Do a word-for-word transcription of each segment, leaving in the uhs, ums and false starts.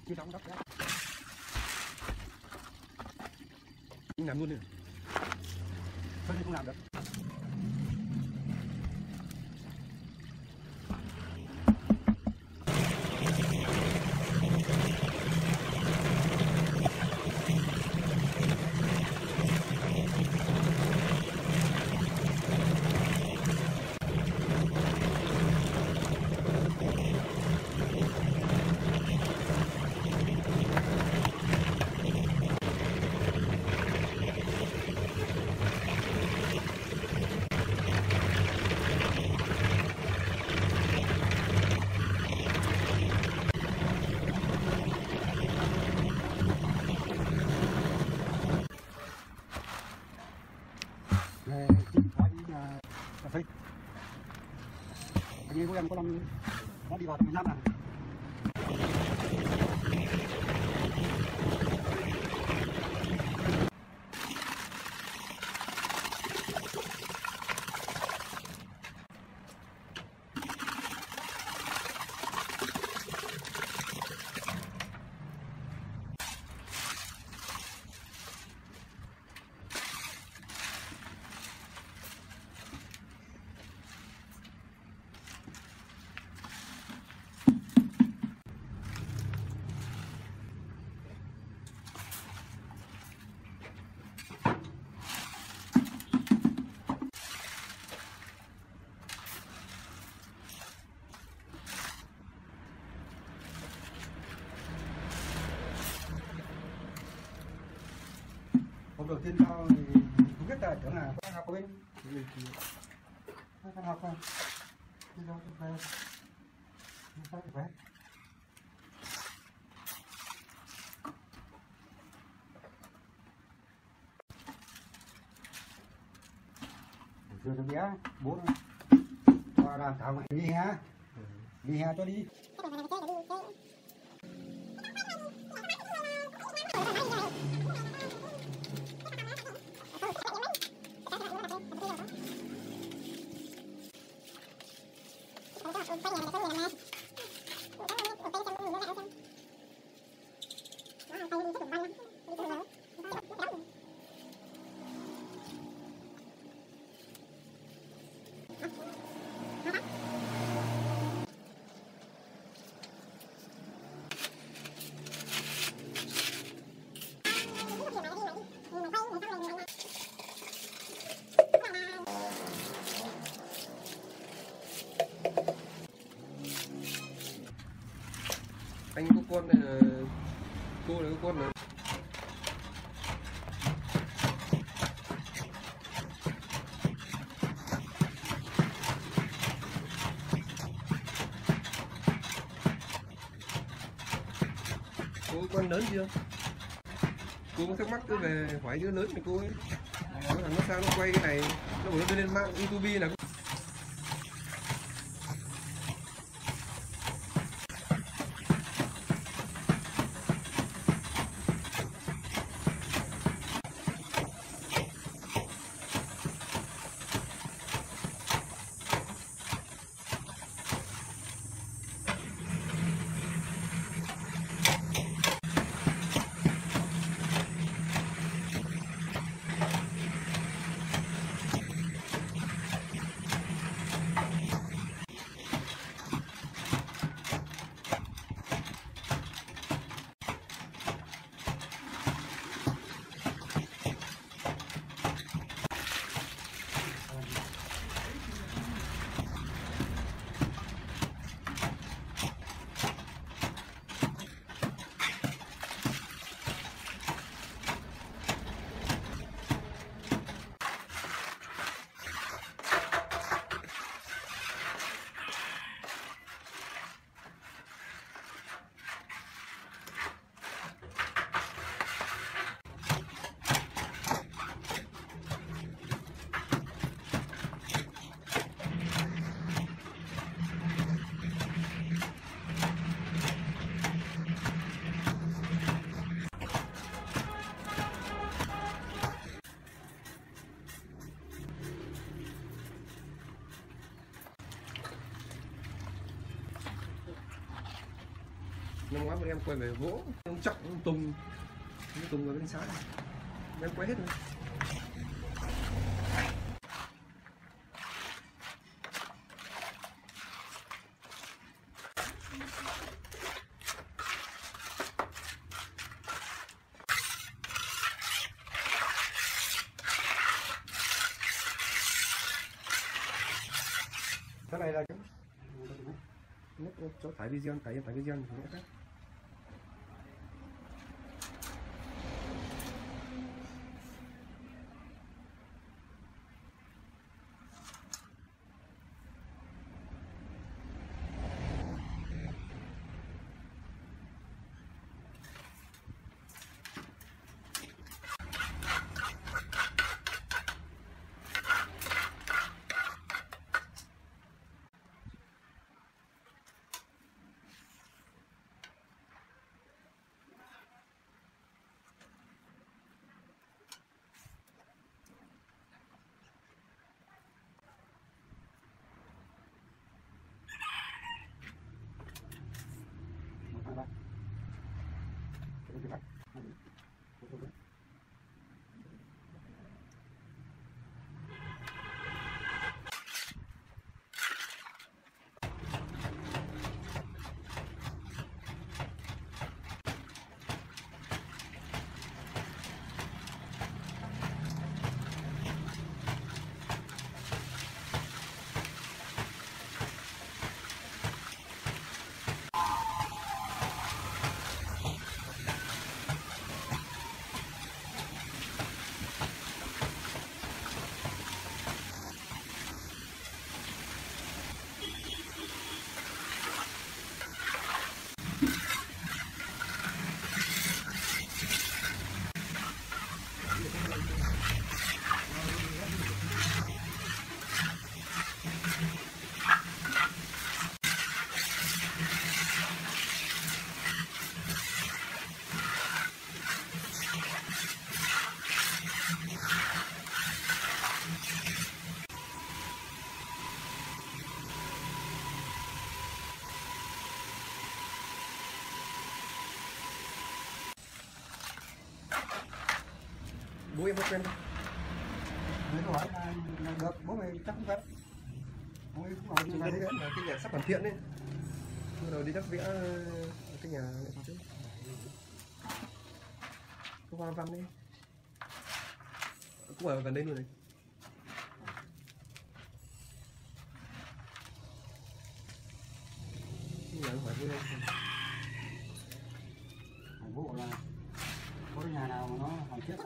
Chưa đóng đắp đã. Làm luôn đi. Thôi thì không làm được. Cà phê. Anh em của em có năm nó đi vào miền Nam này. Hôm đầu tiên sao thì không biết là tưởng là có học ở bên con học không? Đi đâu về? Đi sao về? Chưa được bé, bố cho làm thảo mày đi ha, đi ha cho đi. Anh có con này là cô này có con này. Cô có con lớn chưa? Cô có thắc mắc cứ về hỏi đứa lớn này cô ấy. Nó là nó sao nó quay cái này, nó bảo nó đưa lên mạng YouTube là Năm ngoái bọn em quay về gỗ, ông Trọng, ông Tùng, ông Tùng và bên sáng này, em quay hết rồi. Cái này là Nhất chỗ tải video, tải tải video thì nó khác. Bố em có quen không? Mấy câu hỏi là, là được, bố mày chắc không quen. Bố ấy cũng Chúng ta thấy là cái nhà sắp hoàn thiện đấy. Bắt đầu đi đắp vẽ cái nhà này trước. Có hoa văn đấy. Cũng ở gần đây luôn này. Cái nhà hỏi vui không? bố bảo là có cái nhà nào mà nó hoàn thiện.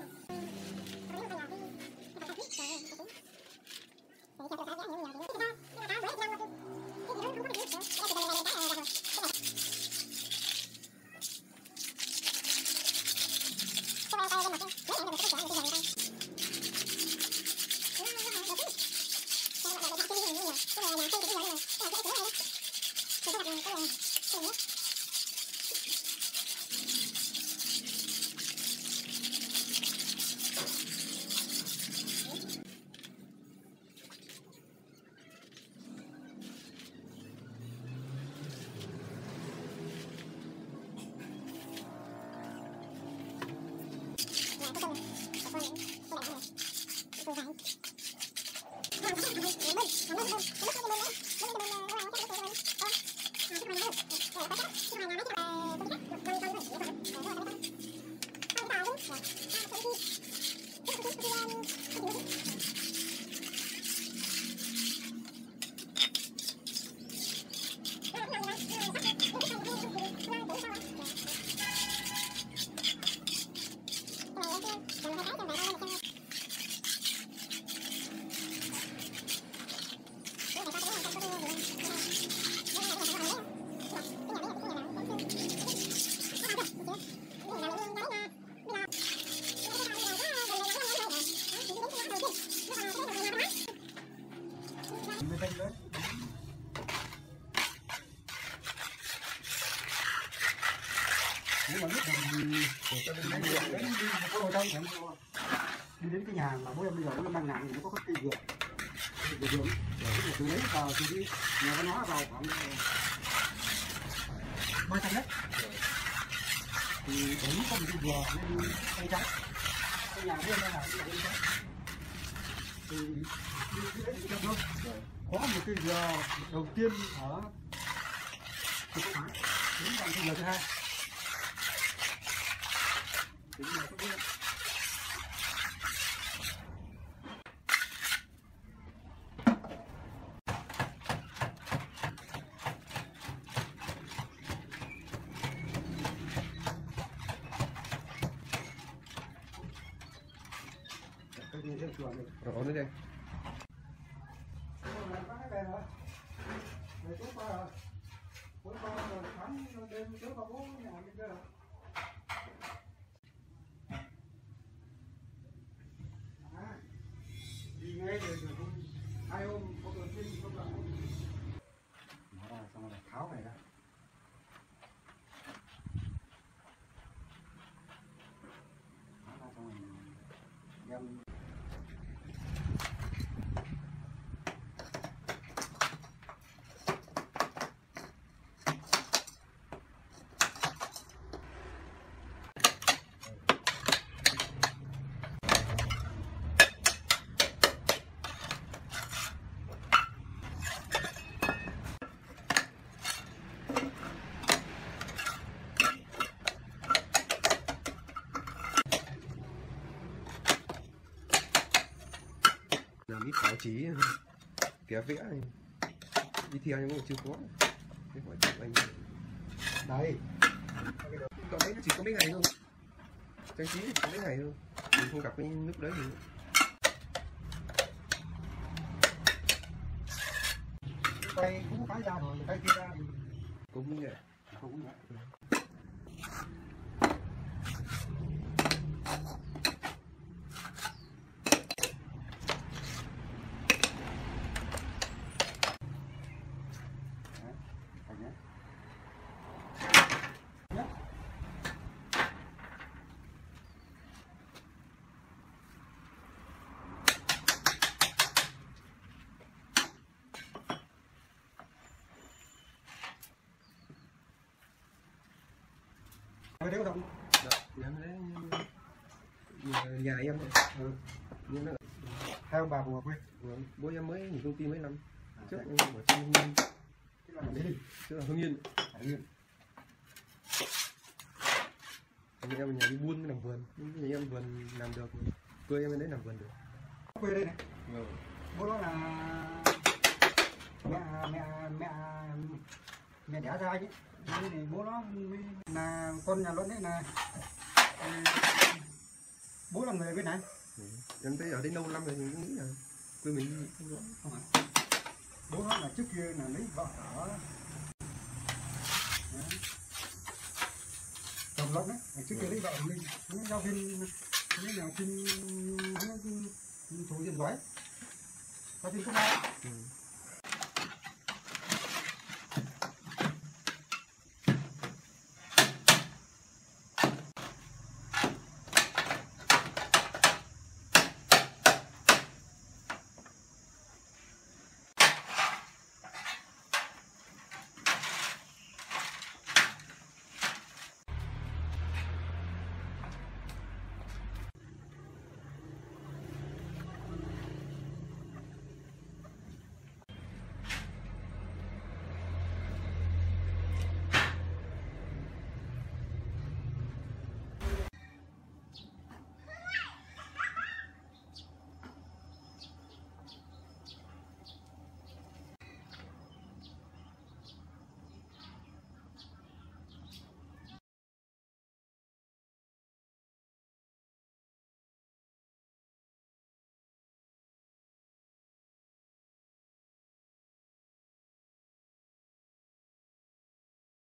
Đi đến cái nhà mà bố em bây giờ nó đang làm thì nó có cái cây dược, cây dược từ đấy vào thì đi nhà văn hóa vào khoảng ba trăm mét. Thì đúng có một cái dừa nên cây trái. Cái nhà bên đây là cái cây trái. Thì đi đi đi thôi. Có một cái dừa đầu tiên ở Thực Hải, đến bằng cái dừa thứ hai. Thì là có biết. Rồi nữa đây. Đi ngay rồi hai hôm có đầu tiên không làm. Nó ra xong rồi tháo này ra. Tháo ra xong rồi đem. Làm ít báo chí vẽ vẽ này đi theo nhưng mà chưa có cái hỏi chụp anh Đây cậu đấy nó chỉ có mấy ngày thôi, trang trí chỉ có mấy ngày thôi, mình không gặp cái lúc đấy thì tay cũng cái ra rồi, tay kia ra thì cũng như vậy. cũng vậy. Ở đây có động. Dạ, em đấy nhà, nhà em đấy. Ừ. Nhưng nó Hai ông bà phù hợp với. Vâng, bố em mới nghỉ công ty mấy năm. À, trước em ở trên Hưng Yên. Cái là gì? Trước là Hưng Yên. Hưng Yên. Nhà em nhà đi buôn mới làm vườn, nhà em vườn làm được, quê em bên đấy làm vườn được. Quê đây này. Vâng. Bố đó là mẹ mẹ mẹ mẹ đẻ ra chứ. Đây này bố nó là con nhà Luận đấy là bố là người bên này. Ừ. Em thấy ở đây lâu năm rồi mình cũng nghĩ là quê mình không rõ. Không hả? Bố nó là trước kia là lấy vợ ở Đồng Lộc đấy, trước kia lấy vợ của mình, nó giáo viên, nó là học sinh thủ viên giỏi, giáo viên cấp ba. Ừ.